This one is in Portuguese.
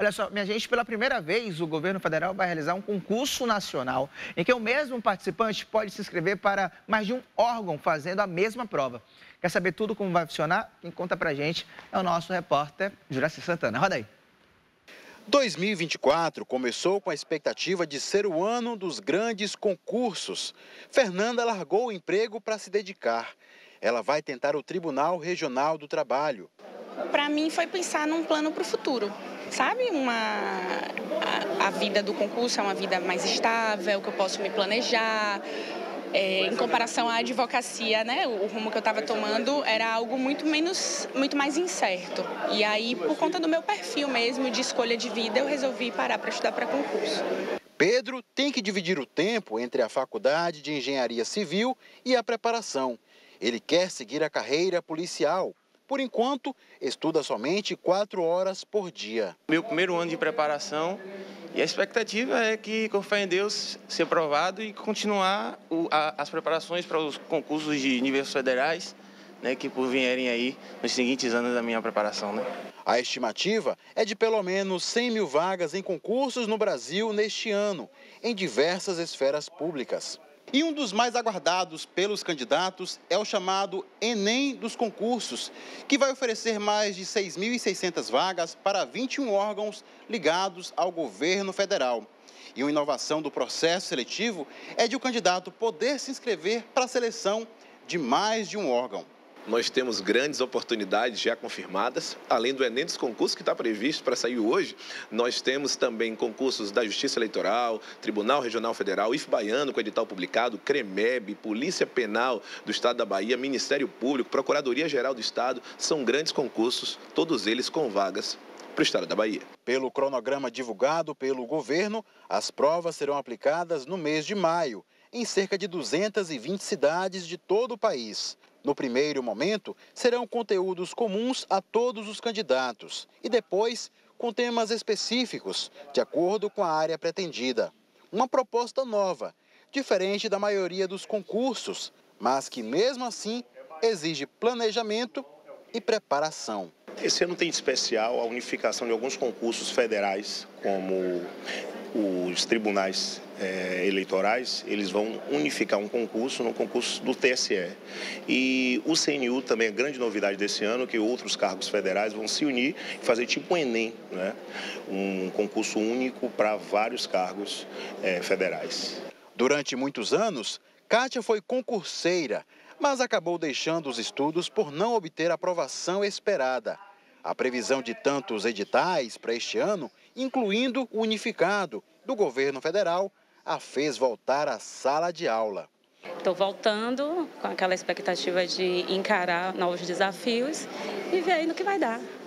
Olha só, minha gente, pela primeira vez o governo federal vai realizar um concurso nacional em que o mesmo participante pode se inscrever para mais de um órgão fazendo a mesma prova. Quer saber tudo como vai funcionar? Quem conta pra gente é o nosso repórter Juraci Santana. Roda aí. 2024 começou com a expectativa de ser o ano dos grandes concursos. Fernanda largou o emprego para se dedicar. Ela vai tentar o Tribunal Regional do Trabalho. Para mim foi pensar num plano para o futuro, sabe? A vida do concurso é uma vida mais estável, que eu posso me planejar. Em comparação à advocacia, né? O rumo que eu estava tomando era algo muito mais incerto. E aí, por conta do meu perfil mesmo, de escolha de vida, eu resolvi parar para estudar para concurso. Pedro tem que dividir o tempo entre a faculdade de engenharia civil e a preparação. Ele quer seguir a carreira policial. Por enquanto, estuda somente 4 horas por dia. Meu primeiro ano de preparação e a expectativa é que, com fé em Deus, ser aprovado e continuar as preparações para os concursos de níveis federais, né, que por vierem aí nos seguintes anos da minha preparação, né? A estimativa é de pelo menos 100 mil vagas em concursos no Brasil neste ano, em diversas esferas públicas. E um dos mais aguardados pelos candidatos é o chamado Enem dos concursos, que vai oferecer mais de 6.600 vagas para 21 órgãos ligados ao governo federal. E uma inovação do processo seletivo é de o candidato poder se inscrever para a seleção de mais de um órgão. Nós temos grandes oportunidades já confirmadas, além do Enem dos concursos que está previsto para sair hoje, nós temos também concursos da Justiça Eleitoral, Tribunal Regional Federal, IF Baiano com edital publicado, CREMEB, Polícia Penal do Estado da Bahia, Ministério Público, Procuradoria-Geral do Estado, são grandes concursos, todos eles com vagas para o Estado da Bahia. Pelo cronograma divulgado pelo governo, as provas serão aplicadas no mês de maio, em cerca de 220 cidades de todo o país. No primeiro momento, serão conteúdos comuns a todos os candidatos e depois com temas específicos, de acordo com a área pretendida. Uma proposta nova, diferente da maioria dos concursos, mas que mesmo assim exige planejamento e preparação. Esse ano tem de especial a unificação de alguns concursos federais, como os tribunais eleitorais, eles vão unificar um concurso no concurso do TSE. E o CNU também é grande novidade desse ano, que outros cargos federais vão se unir e fazer tipo um Enem, né? Um concurso único para vários cargos federais. Durante muitos anos, Kátia foi concurseira, mas acabou deixando os estudos por não obter a aprovação esperada. A previsão de tantos editais para este ano, incluindo o unificado do governo federal, a fez voltar à sala de aula. Estou voltando com aquela expectativa de encarar novos desafios e ver aí no que vai dar.